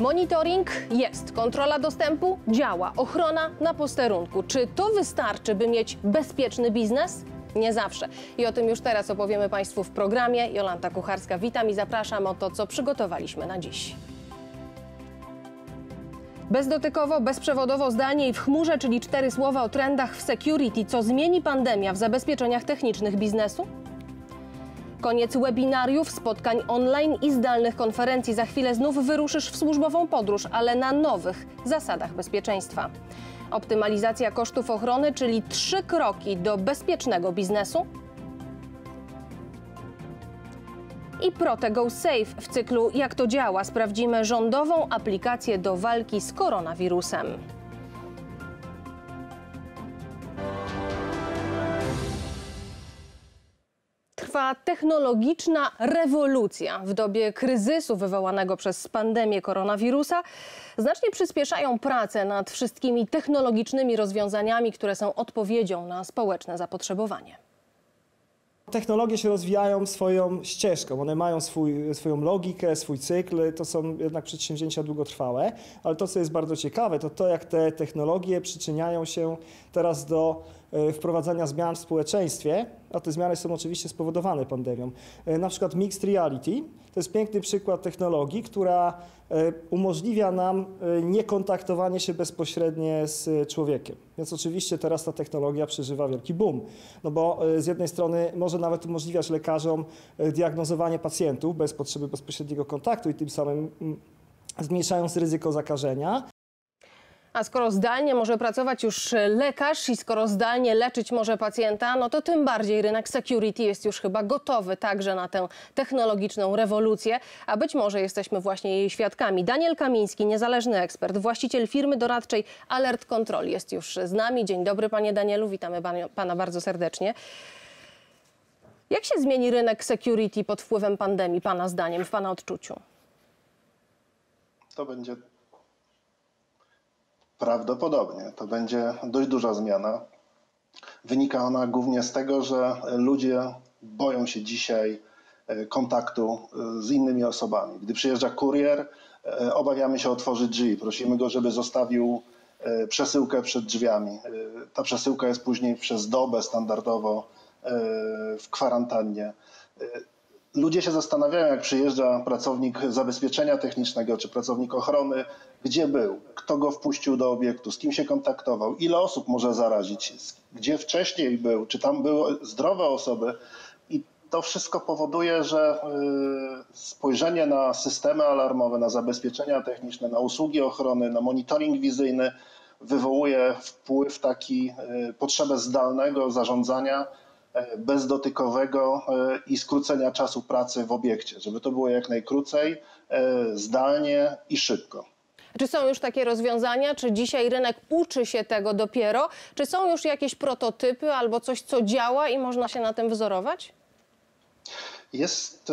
Monitoring jest, kontrola dostępu działa, ochrona na posterunku. Czy to wystarczy, by mieć bezpieczny biznes? Nie zawsze. I o tym już teraz opowiemy Państwu w programie. Jolanta Kucharska, witam i zapraszam o to, co przygotowaliśmy na dziś. Bezdotykowo, bezprzewodowo, zdalnie i w chmurze, czyli 4 słowa o trendach w security. Co zmieni pandemia w zabezpieczeniach technicznych biznesu? Koniec webinariów, spotkań online i zdalnych konferencji. Za chwilę znów wyruszysz w służbową podróż, ale na nowych zasadach bezpieczeństwa. Optymalizacja kosztów ochrony, czyli 3 kroki do bezpiecznego biznesu. I Protego Safe w cyklu Jak to działa? Sprawdzimy rządową aplikację do walki z koronawirusem. Trwa technologiczna rewolucja. W dobie kryzysu wywołanego przez pandemię koronawirusa znacznie przyspieszają prace nad wszystkimi technologicznymi rozwiązaniami, które są odpowiedzią na społeczne zapotrzebowanie. Technologie się rozwijają swoją ścieżką, one mają swoją logikę, swój cykl, to są jednak przedsięwzięcia długotrwałe, ale to, co jest bardzo ciekawe, to jak te technologie przyczyniają się teraz do wprowadzania zmian w społeczeństwie, a te zmiany są oczywiście spowodowane pandemią. Na przykład Mixed Reality to jest piękny przykład technologii, która umożliwia nam niekontaktowanie się bezpośrednio z człowiekiem. Więc oczywiście teraz ta technologia przeżywa wielki boom, no bo z jednej strony może nawet umożliwiać lekarzom diagnozowanie pacjentów bez potrzeby bezpośredniego kontaktu i tym samym zmniejszając ryzyko zakażenia. A skoro zdalnie może pracować już lekarz i skoro zdalnie leczyć może pacjenta, no to tym bardziej rynek security jest już chyba gotowy także na tę technologiczną rewolucję, a być może jesteśmy właśnie jej świadkami. Daniel Kamiński, niezależny ekspert, właściciel firmy doradczej Alert Control jest już z nami. Dzień dobry, panie Danielu, witamy pana bardzo serdecznie. Jak się zmieni rynek security pod wpływem pandemii, pana zdaniem, w pana odczuciu? To będzie prawdopodobnie. To będzie dość duża zmiana. Wynika ona głównie z tego, że ludzie boją się dzisiaj kontaktu z innymi osobami. Gdy przyjeżdża kurier, obawiamy się otworzyć drzwi. Prosimy go, żeby zostawił przesyłkę przed drzwiami. Ta przesyłka jest później przez dobę standardowo w kwarantannie. Ludzie się zastanawiają, jak przyjeżdża pracownik zabezpieczenia technicznego czy pracownik ochrony, gdzie był, kto go wpuścił do obiektu, z kim się kontaktował, ile osób może zarazić, gdzie wcześniej był, czy tam były zdrowe osoby. I to wszystko powoduje, że spojrzenie na systemy alarmowe, na zabezpieczenia techniczne, na usługi ochrony, na monitoring wizyjny wywołuje wpływ taki, potrzebę zdalnego zarządzania, bezdotykowego i skrócenia czasu pracy w obiekcie, żeby to było jak najkrócej, zdalnie i szybko. Czy są już takie rozwiązania? Czy dzisiaj rynek uczy się tego dopiero? Czy są już jakieś prototypy albo coś, co działa i można się na tym wzorować? Jest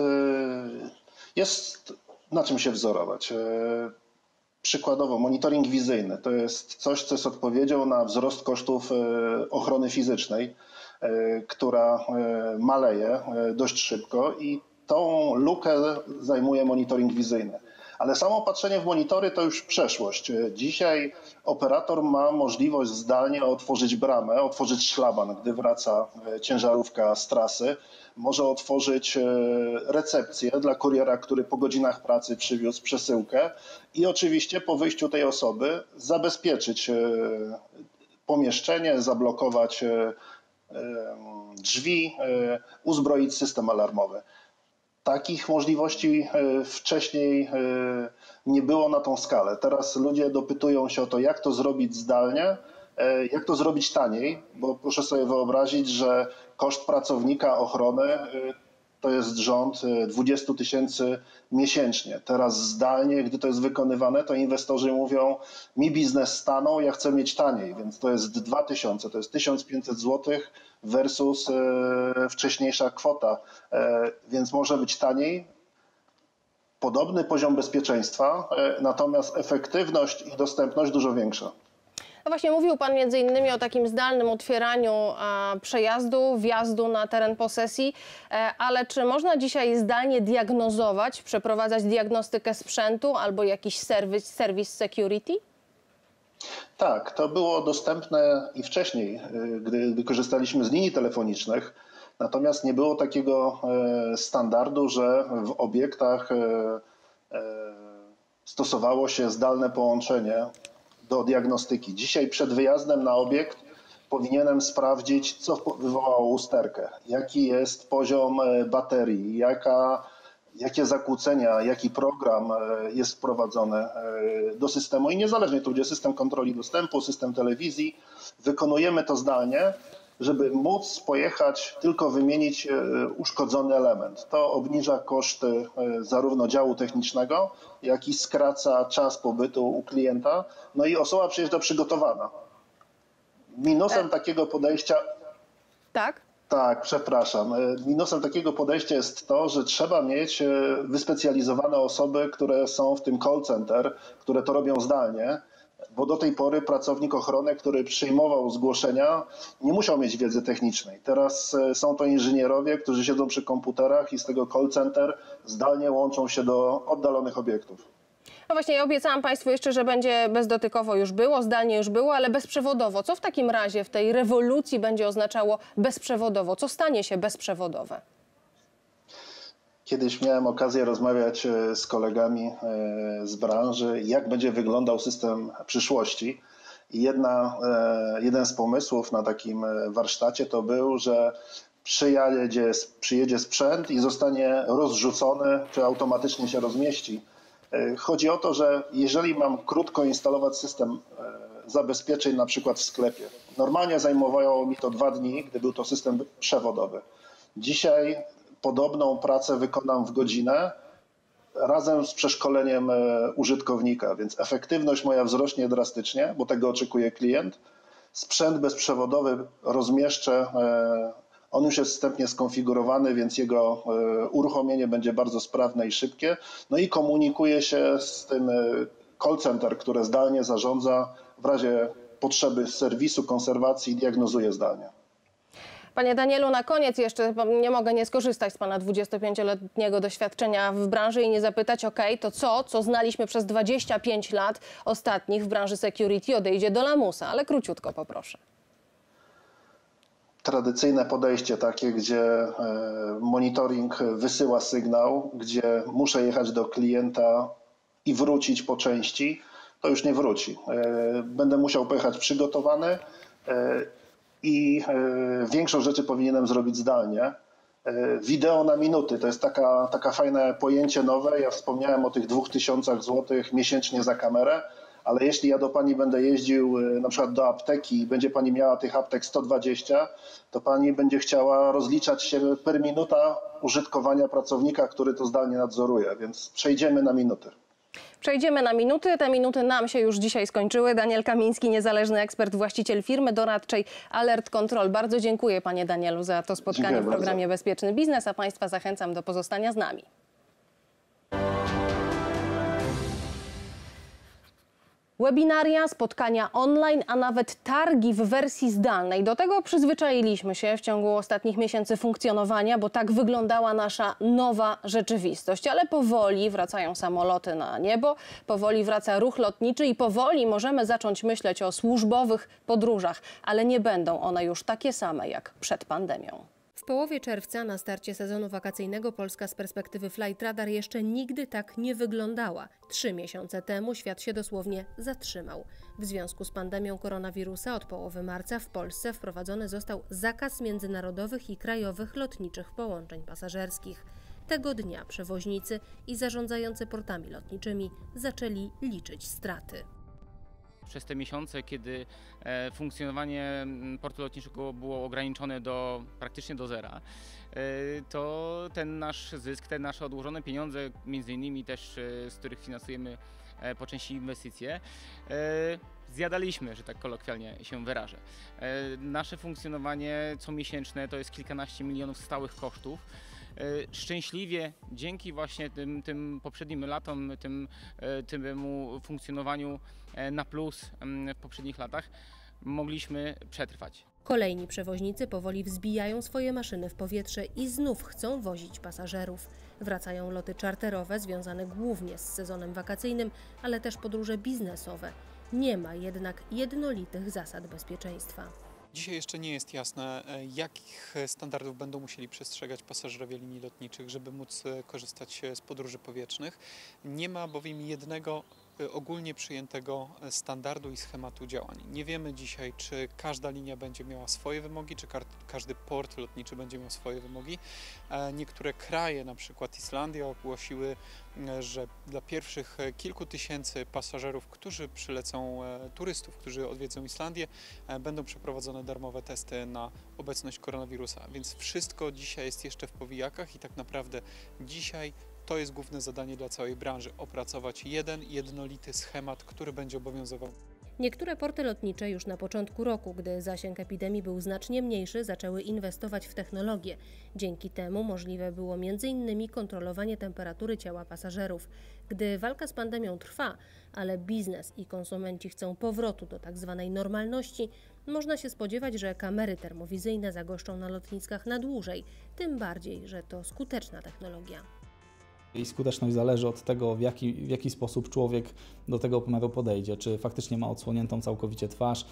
na czym się wzorować. Przykładowo monitoring wizyjny to jest coś, co jest odpowiedzią na wzrost kosztów ochrony fizycznej, która maleje dość szybko i tą lukę zajmuje monitoring wizyjny. Ale samo patrzenie w monitory to już przeszłość. Dzisiaj operator ma możliwość zdalnie otworzyć bramę, otworzyć szlaban, gdy wraca ciężarówka z trasy. Może otworzyć recepcję dla kuriera, który po godzinach pracy przywiózł przesyłkę i oczywiście po wyjściu tej osoby zabezpieczyć pomieszczenie, zablokować drzwi, uzbroić system alarmowy. Takich możliwości wcześniej nie było na tą skalę. Teraz ludzie dopytują się o to, jak to zrobić zdalnie, jak to zrobić taniej, bo proszę sobie wyobrazić, że koszt pracownika ochrony to jest rząd 20 000 miesięcznie. Teraz zdalnie, gdy to jest wykonywane, to inwestorzy mówią, mi biznes stanął, ja chcę mieć taniej, więc to jest 2000, to jest 1500 zł versus wcześniejsza kwota, więc może być taniej. Podobny poziom bezpieczeństwa, natomiast efektywność i dostępność dużo większa. No właśnie mówił Pan między innymi o takim zdalnym otwieraniu przejazdu, wjazdu na teren posesji, ale czy można dzisiaj zdalnie diagnozować, przeprowadzać diagnostykę sprzętu albo jakiś serwis security? Tak, to było dostępne i wcześniej, gdy korzystaliśmy z linii telefonicznych, natomiast nie było takiego standardu, że w obiektach stosowało się zdalne połączenie do diagnostyki. Dzisiaj przed wyjazdem na obiekt powinienem sprawdzić, co wywołało usterkę, jaki jest poziom baterii, jakie zakłócenia, jaki program jest wprowadzony do systemu i niezależnie tu, gdzie system kontroli dostępu, system telewizji, wykonujemy to zdalnie, żeby móc pojechać, tylko wymienić uszkodzony element. To obniża koszty zarówno działu technicznego, jak i skraca czas pobytu u klienta. No i osoba przyjeżdża przygotowana. Minusem takiego podejścia... Tak? Tak, przepraszam. Minusem takiego podejścia jest to, że trzeba mieć wyspecjalizowane osoby, które są w tym call center, które to robią zdalnie, bo do tej pory pracownik ochrony, który przyjmował zgłoszenia, nie musiał mieć wiedzy technicznej. Teraz są to inżynierowie, którzy siedzą przy komputerach i z tego call center zdalnie łączą się do oddalonych obiektów. No właśnie, ja obiecałam Państwu jeszcze, że będzie bezdotykowo już było, zdalnie już było, ale bezprzewodowo. Co w takim razie w tej rewolucji będzie oznaczało bezprzewodowo? Co stanie się bezprzewodowe? Kiedyś miałem okazję rozmawiać z kolegami z branży, jak będzie wyglądał system przyszłości. I jeden z pomysłów na takim warsztacie to był, że przyjedzie sprzęt i zostanie rozrzucony, czy automatycznie się rozmieści. Chodzi o to, że jeżeli mam krótko instalować system zabezpieczeń, na przykład w sklepie, normalnie zajmowało mi to 2 dni, gdy był to system przewodowy. Dzisiaj podobną pracę wykonam w godzinę razem z przeszkoleniem użytkownika, więc efektywność moja wzrośnie drastycznie, bo tego oczekuje klient. Sprzęt bezprzewodowy rozmieszczę, on już jest wstępnie skonfigurowany, więc jego uruchomienie będzie bardzo sprawne i szybkie. No i komunikuje się z tym call center, które zdalnie zarządza w razie potrzeby serwisu, konserwacji, diagnozuje zdalnie. Panie Danielu, na koniec jeszcze nie mogę nie skorzystać z Pana 25-letniego doświadczenia w branży i nie zapytać, to co znaliśmy przez 25 lat ostatnich w branży security odejdzie do lamusa, ale króciutko poproszę. Tradycyjne podejście takie, gdzie monitoring wysyła sygnał, gdzie muszę jechać do klienta i wrócić po części, to już nie wróci. Będę musiał pojechać przygotowany i większość rzeczy powinienem zrobić zdalnie. Wideo na minuty to jest taka fajne pojęcie nowe. Ja wspomniałem o tych 2000 zł miesięcznie za kamerę, ale jeśli ja do Pani będę jeździł na przykład do apteki i będzie Pani miała tych aptek 120, to Pani będzie chciała rozliczać się per minuta użytkowania pracownika, który to zdalnie nadzoruje, więc przejdziemy na minuty. Przejdziemy na minuty. Te minuty nam się już dzisiaj skończyły. Daniel Kamiński, niezależny ekspert, właściciel firmy doradczej Alert Control. Bardzo dziękuję Panie Danielu za to spotkanie w programie Bezpieczny Biznes, a Państwa zachęcam do pozostania z nami. Webinaria, spotkania online, a nawet targi w wersji zdalnej. Do tego przyzwyczailiśmy się w ciągu ostatnich miesięcy funkcjonowania, bo tak wyglądała nasza nowa rzeczywistość. Ale powoli wracają samoloty na niebo, powoli wraca ruch lotniczy i powoli możemy zacząć myśleć o służbowych podróżach, ale nie będą one już takie same jak przed pandemią. W połowie czerwca, na starcie sezonu wakacyjnego, Polska z perspektywy Flight Radar jeszcze nigdy tak nie wyglądała. 3 miesiące temu świat się dosłownie zatrzymał. W związku z pandemią koronawirusa od połowy marca w Polsce wprowadzony został zakaz międzynarodowych i krajowych lotniczych połączeń pasażerskich. Tego dnia przewoźnicy i zarządzający portami lotniczymi zaczęli liczyć straty. Przez te miesiące, kiedy funkcjonowanie portu lotniczego było ograniczone praktycznie do zera, to ten nasz zysk, te nasze odłożone pieniądze, między innymi też z których finansujemy po części inwestycje, zjadaliśmy, że tak kolokwialnie się wyrażę. Nasze funkcjonowanie comiesięczne to jest kilkanaście milionów stałych kosztów szczęśliwie dzięki właśnie tym poprzednim latom, temu funkcjonowaniu na plus w poprzednich latach mogliśmy przetrwać. Kolejni przewoźnicy powoli wzbijają swoje maszyny w powietrze i znów chcą wozić pasażerów. Wracają loty czarterowe związane głównie z sezonem wakacyjnym, ale też podróże biznesowe. Nie ma jednak jednolitych zasad bezpieczeństwa. Dzisiaj jeszcze nie jest jasne, jakich standardów będą musieli przestrzegać pasażerowie linii lotniczych, żeby móc korzystać z podróży powietrznych. Nie ma bowiem jednego ogólnie przyjętego standardu i schematu działań. Nie wiemy dzisiaj, czy każda linia będzie miała swoje wymogi, czy każdy port lotniczy będzie miał swoje wymogi. Niektóre kraje, na przykład Islandia, ogłosiły, że dla pierwszych kilku tysięcy pasażerów, którzy przylecą, turystów, którzy odwiedzą Islandię, będą przeprowadzone darmowe testy na obecność koronawirusa. Więc wszystko dzisiaj jest jeszcze w powijakach i tak naprawdę dzisiaj to jest główne zadanie dla całej branży – opracować jeden jednolity schemat, który będzie obowiązywał. Niektóre porty lotnicze już na początku roku, gdy zasięg epidemii był znacznie mniejszy, zaczęły inwestować w technologię. Dzięki temu możliwe było m.in. kontrolowanie temperatury ciała pasażerów. Gdy walka z pandemią trwa, ale biznes i konsumenci chcą powrotu do tzw. normalności, można się spodziewać, że kamery termowizyjne zagoszczą na lotniskach na dłużej, tym bardziej, że to skuteczna technologia. Jej skuteczność zależy od tego, w jaki sposób człowiek do tego pomiaru podejdzie. Czy faktycznie ma odsłoniętą całkowicie twarz,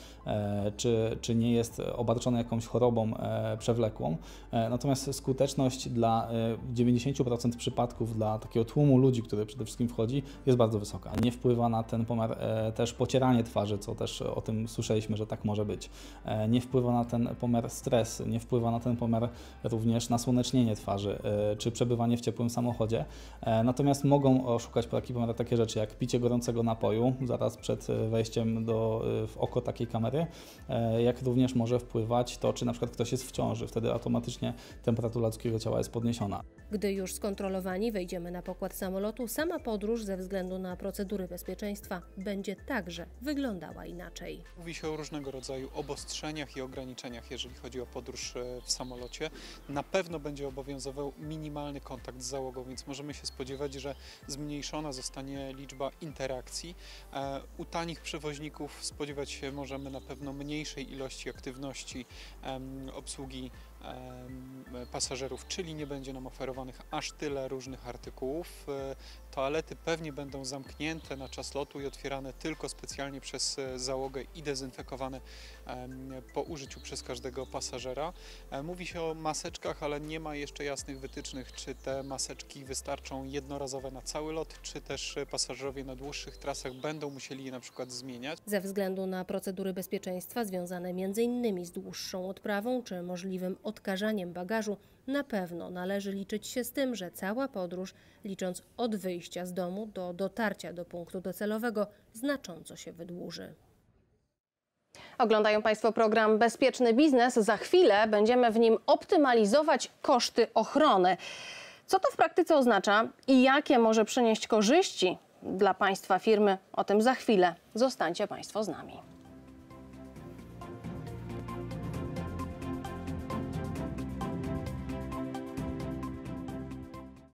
czy nie jest obarczony jakąś chorobą przewlekłą. Natomiast skuteczność dla 90% przypadków, dla takiego tłumu ludzi, który przede wszystkim wchodzi, jest bardzo wysoka. Nie wpływa na ten pomiar też pocieranie twarzy, co też o tym słyszeliśmy, że tak może być. Nie wpływa na ten pomiar stres, nie wpływa na ten pomiar również nasłonecznienie twarzy, czy przebywanie w ciepłym samochodzie. Natomiast mogą oszukać taki pomiar takie rzeczy jak picie gorącego napoju zaraz przed wejściem w oko takiej kamery, jak również może wpływać to, czy na przykład ktoś jest w ciąży. Wtedy automatycznie temperatura ludzkiego ciała jest podniesiona. Gdy już skontrolowani wejdziemy na pokład samolotu, sama podróż ze względu na procedury bezpieczeństwa będzie także wyglądała inaczej. Mówi się o różnego rodzaju obostrzeniach i ograniczeniach, jeżeli chodzi o podróż w samolocie. Na pewno będzie obowiązywał minimalny kontakt z załogą, więc możemy się spodziewać, że zmniejszona zostanie liczba interakcji. U tanich przewoźników spodziewać się możemy na pewno mniejszej ilości aktywności obsługi pasażerów, czyli nie będzie nam oferowanych aż tyle różnych artykułów. Toalety pewnie będą zamknięte na czas lotu i otwierane tylko specjalnie przez załogę i dezynfekowane po użyciu przez każdego pasażera. Mówi się o maseczkach, ale nie ma jeszcze jasnych wytycznych, czy te maseczki wystarczą jednorazowe na cały lot, czy też pasażerowie na dłuższych trasach będą musieli je na przykład zmieniać. Ze względu na procedury bezpieczeństwa związane m.in. z dłuższą odprawą czy możliwym odkażaniem bagażu, na pewno należy liczyć się z tym, że cała podróż, licząc od wyjścia z domu do dotarcia do punktu docelowego, znacząco się wydłuży. Oglądają Państwo program Bezpieczny Biznes. Za chwilę będziemy w nim optymalizować koszty ochrony. Co to w praktyce oznacza i jakie może przynieść korzyści dla Państwa firmy? O tym za chwilę. Zostańcie Państwo z nami.